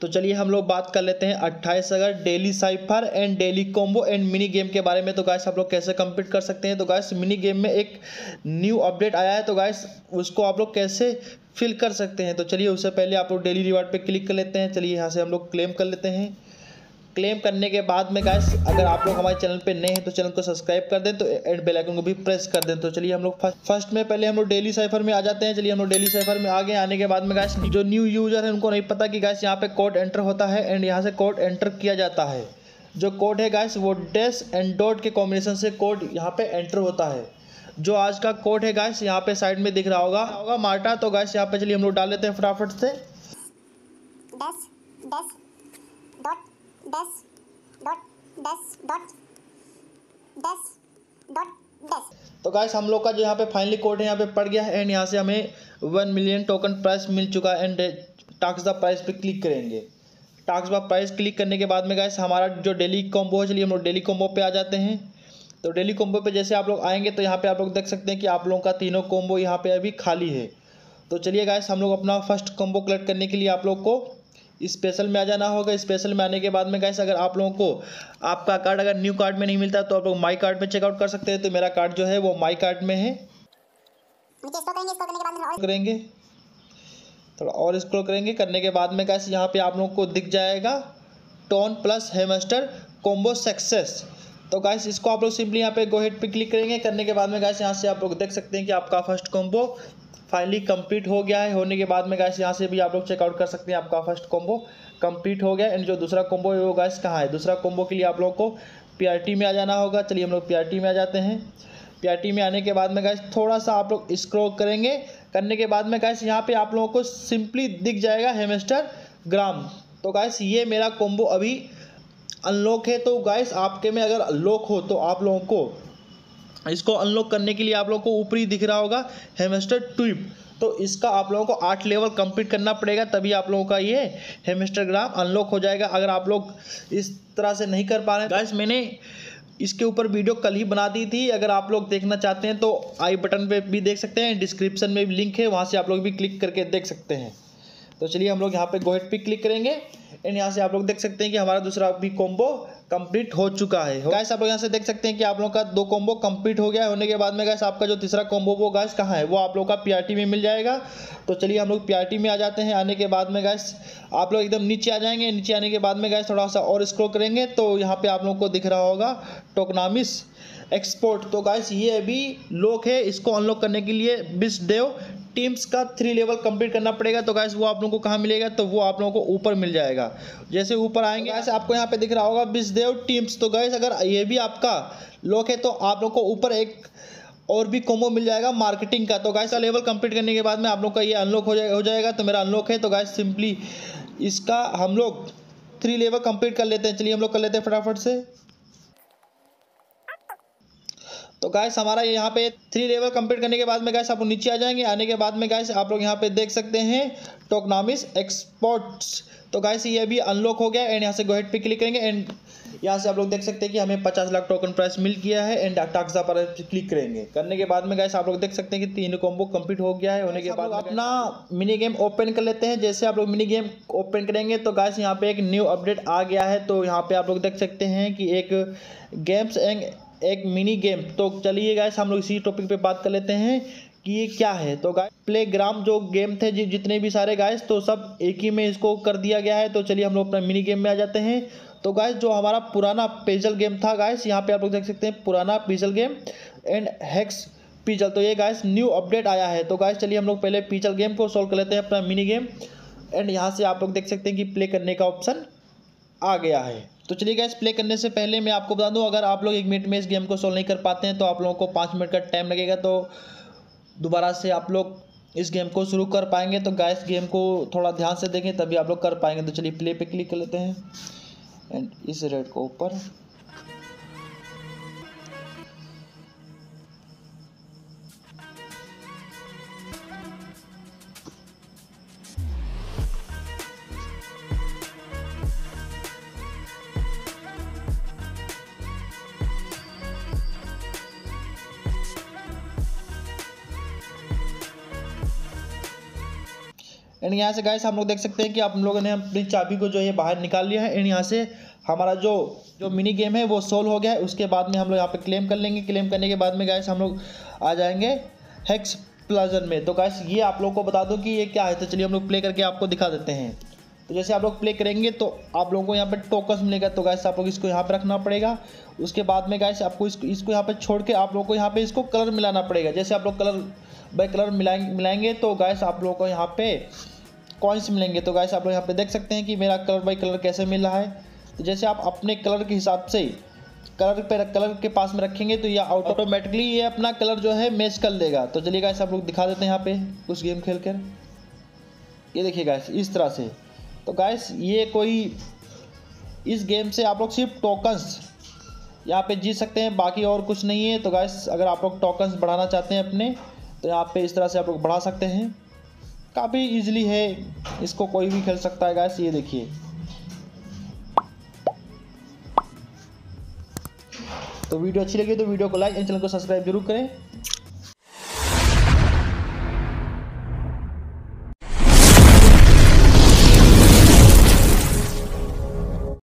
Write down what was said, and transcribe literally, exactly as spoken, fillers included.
तो चलिए हम लोग बात कर लेते हैं अट्ठाईस अगर daily cipher and daily combo and mini game के बारे में। तो गाइस आप लोग कैसे कंप्लीट कर सकते हैं। तो गाइस मिनी गेम में एक न्यू अपडेट आया है, तो गाइस उसको आप लोग कैसे फिल कर सकते हैं। तो चलिए उससे पहले आप लोग डेली रिवार्ड पे क्लिक कर लेते हैं। चलिए यहाँ से हम लोग क्लेम कर लेते हैं। क्लेम करने के बाद में गाइस अगर आप लोग हमारे चैनल पे नए हैं तो चैनल को सब्सक्राइब कर दें, तो एंड बेल आइकन को भी प्रेस कर दें। तो चलिए हम लोग फर्स्ट में पहले हम लोग डेली साइफर में आ जाते हैं। चलिए हम लोग डेली साइफर में आ गए। आने के बाद में गाइस जो न्यू यूजर है उनको नहीं पता कि गाइस यहाँ पे कोड एंटर होता है एंड यहाँ से कोड एंटर किया जाता है। जो कोड है गाइस वो डैश एंड डॉट के कॉम्बिनेशन से कोड यहाँ पे एंटर होता है। जो आज का कोड है गाइस यहाँ पे साइड में दिख रहा होगा होगा मार्टा। तो गाइस यहाँ पे चलिए हम लोग डाल लेते हैं फटाफट से dash dash dot dash dot dash dot dash dot dash. तो गाइस हम लोग का जो यहाँ पे फाइनली कोड है यहाँ पे पड़ गया है एंड यहाँ से हमें वन मिलियन टोकन प्राइस मिल चुका है। एंड टास्क द प्राइस पे क्लिक करेंगे। टास्क द प्राइस क्लिक करने के बाद में गाइस हमारा जो डेली कॉम्बो है, चलिए हम लोग डेली कॉम्बो पे आ जाते हैं। तो डेली कॉम्बो पे जैसे आप लोग आएंगे तो यहाँ पे आप लोग देख सकते हैं कि आप लोगों का तीनों कॉम्बो यहाँ पे अभी खाली है। तो चलिए गाइस हम लोग अपना फर्स्ट कॉम्बो कलेक्ट करने के लिए आप लोग को स्पेशल में आ जाना होगा। स्पेशल में आने के बाद में गाइस अगर आप लोगों को आपका कार्ड अगर न्यू कार्ड में नहीं मिलता तो आप लोग माई कार्ड में चेकआउट कर सकते हैं। तो मेरा कार्ड जो है वो माई कार्ड में है। नीचे स्क्रॉल करेंगे, स्क्रॉल करने के बाद में और करेंगे थोड़ा और स्क्रॉल करेंगे। करने के बाद में गाइस यहाँ पे आप लोगों को दिख जाएगा ton plus hamster combo success. तो गाइस इसको आप लोग सिंपली यहाँ पे गो हेड पे क्लिक करेंगे। करने के बाद में गाइस यहाँ से आप लोग देख सकते हैं कि आपका फर्स्ट कॉम्बो फाइनली कंप्लीट हो गया है। होने के बाद में गाइस यहाँ से भी आप लोग चेकआउट कर सकते हैं आपका फर्स्ट कॉम्बो कंप्लीट हो गया। एंड जो दूसरा कॉम्बो है वो गाइस कहाँ है। दूसरा कॉम्बो के लिए आप लोग को पीआरटी में आ जाना होगा। चलिए हम लोग पीआरटी में आ जाते हैं। पीआरटी में आने के बाद में गाइस थोड़ा सा आप लोग स्क्रॉल करेंगे। करने के बाद में गाइस यहाँ पे आप लोगों को सिंपली दिख जाएगा हैमस्टर ग्राम। तो गाइस ये मेरा कॉम्बो अभी अनलॉक है। तो गाइस आपके में अगर अनलॉक हो तो आप लोगों को इसको अनलॉक करने के लिए आप लोगों को ऊपरी दिख रहा होगा हैमस्टर ट्विप। तो इसका आप लोगों को आठ लेवल कंप्लीट करना पड़ेगा, तभी आप लोगों का ये हैमस्टर ग्राम अनलॉक हो जाएगा। अगर आप लोग इस तरह से नहीं कर पा रहे हैं गाइस, मैंने इसके ऊपर वीडियो कल ही बना दी थी। अगर आप लोग देखना चाहते हैं तो आई बटन पे भी देख सकते हैं, डिस्क्रिप्शन में भी लिंक है, वहाँ से आप लोग भी क्लिक करके देख सकते हैं। तो चलिए हम लोग यहाँ पे गो हेड पे क्लिक करेंगे एंड यहाँ से आप लोग देख सकते हैं कि हमारा दूसरा भी कॉम्बो कंप्लीट हो चुका है। गाइस आप लोग यहाँ से देख सकते हैं कि आप लोगों का दो कॉम्बो कंप्लीट हो गया है। होने के बाद में गाइस आपका जो तीसरा कॉम्बो वो गाइस कहाँ है, वो आप लोग का पीआरटी में मिल जाएगा। तो चलिए हम लोग पीआरटी में आ जाते हैं। आने के बाद में गाइस आप लोग एकदम नीचे आ जाएंगे। नीचे आने के बाद में गाइस थोड़ा सा और स्क्रॉल करेंगे तो यहाँ पे आप लोगों को दिख रहा होगा टोकनामिस एक्सपोर्ट। तो गाइस ये अभी लॉक है। इसको अनलॉक करने के लिए बिस्डेव टीम्स का थ्री लेवल कंप्लीट करना पड़ेगा। तो गाइस वो आप लोगों को कहाँ मिलेगा, तो वो आप लोगों को ऊपर मिल जाएगा। जैसे ऊपर आएंगे गाइस आपको यहाँ पे दिख रहा होगा बिस्डेव टीम्स। तो गाइस अगर ये भी आपका लॉक है तो आप लोगों को ऊपर एक और भी कॉम्बो मिल जाएगा मार्केटिंग का। तो गाइस का लेवल कंप्लीट करने के बाद में आप लोग का ये अनलॉक हो जाएगा हो जाएगा तो मेरा अनलॉक है। तो गाइस सिंपली इसका हम लोग थ्री लेवल कंप्लीट कर लेते हैं। चलिए हम लोग कर लेते हैं फटाफट से। तो गाइस हमारा यहाँ पे थ्री लेवल कंप्लीट करने के बाद में गाइस आप लोग नीचे आ जाएंगे। आने के बाद में गाइस आप लोग यहाँ पे देख सकते हैं टोकनामिस एक्सपोर्ट्स। तो गाइस ये अभी अनलॉक हो गया एंड यहाँ से गो हेड पे क्लिक करेंगे एंड यहाँ से आप लोग देख सकते हैं कि हमें पचास लाख टोकन प्राइस मिल गया है। एंड टास्क पर क्लिक करेंगे। करने के बाद में गाइस आप लोग देख सकते हैं कि तीन कॉम्बो कंप्लीट हो गया है। होने के बाद अपना मिनी गेम ओपन कर लेते हैं। जैसे आप लोग मिनी गेम ओपन करेंगे तो गाइस यहाँ पे एक न्यू अपडेट आ गया है। तो यहाँ पे आप लोग देख सकते हैं कि एक गेम्स एंड एक मिनी गेम। तो चलिए गाइस हम लोग इसी टॉपिक पे बात कर लेते हैं कि ये क्या है। तो गाइस प्लेग्राउंड जो गेम थे जि, जितने भी सारे गाइस तो सब एक ही में इसको कर दिया गया है। तो चलिए हम लोग अपना मिनी गेम में आ जाते हैं। तो गाइस जो हमारा पुराना पेजल गेम था गाइस, यहाँ पे आप लोग देख सकते हैं पुराना puzzle game and hex puzzle. तो ये गाइस न्यू अपडेट आया है। तो गाइस चलिए हम लोग पहले पिजल गेम को सॉल्व कर लेते हैं अपना मिनी गेम। एंड यहाँ से आप लोग देख सकते हैं कि प्ले करने का ऑप्शन आ गया है। तो चलिए गाइस प्ले करने से पहले मैं आपको बता दूं, अगर आप लोग एक मिनट में इस गेम को सॉल्व नहीं कर पाते हैं तो आप लोगों को पाँच मिनट का टाइम लगेगा। तो दोबारा से आप लोग इस गेम को शुरू कर पाएंगे। तो गाइस गेम को थोड़ा ध्यान से देखें तभी आप लोग कर पाएंगे। तो चलिए प्ले पे क्लिक कर लेते हैं एंड इस रेड को ऊपर। एंड यहाँ से गाइस हम लोग देख सकते हैं कि आप लोगों ने अपनी चाबी को जो है बाहर निकाल लिया है। एंड यहाँ से हमारा जो जो मिनी गेम है वो सोल्व हो गया है। उसके बाद में हम लोग यहाँ पे क्लेम कर लेंगे। क्लेम करने के बाद में गाइस हम लोग आ जाएंगे हेक्स प्लाजर में। तो गाइस ये आप लोग को बता दो कि ये क्या है। तो चलिए हम लोग प्ले करके आपको दिखा देते हैं। तो जैसे आप लोग प्ले करेंगे तो आप लोगों को यहाँ पे टोकन्स मिलेगा। तो गाइस आप लोग इसको यहाँ पे रखना पड़ेगा। उसके बाद में गाइस आपको इसको इसको यहाँ पे छोड़ के आप लोग को यहाँ पे इसको कलर मिलाना पड़ेगा। जैसे आप लोग कलर बाय कलर मिलाएंगे मिलाएंगे तो गाइस आप लोगों को यहाँ पे कॉइन्स मिलेंगे। तो गाइस आप लोग यहाँ पे देख सकते हैं कि मेरा कलर बाय कलर कैसे मिल रहा है। तो जैसे आप अपने कलर के हिसाब से कलर पे कलर के पास में रखेंगे तो ये ऑटोमेटिकली ये अपना कलर जो है मैच कर देगा। तो चलिए गाइस आप लोग दिखा देते हैं यहाँ पे कुछ गेम खेल कर। ये देखिए गाइस इस तरह से। तो गाइस ये कोई इस गेम से आप लोग सिर्फ टोकन्स यहाँ पे जीत सकते हैं, बाकी और कुछ नहीं है। तो गाइस अगर आप लोग टोकन्स बढ़ाना चाहते हैं अपने तो यहाँ पे इस तरह से आप लोग बढ़ा सकते हैं। काफ़ी इजीली है, इसको कोई भी खेल सकता है गाइस। ये देखिए तो वीडियो अच्छी लगी तो वीडियो को लाइक एंड चैनल को सब्सक्राइब जरूर करें।